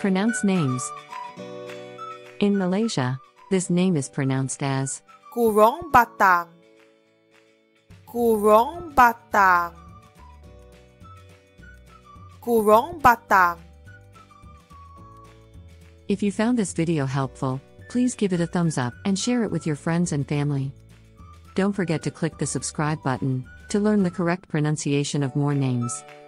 Pronounce names. In Malaysia, this name is pronounced as Kurong Batang. Kurong Batang. Kurong Batang. If you found this video helpful, please give it a thumbs up and share it with your friends and family. Don't forget to click the subscribe button to learn the correct pronunciation of more names.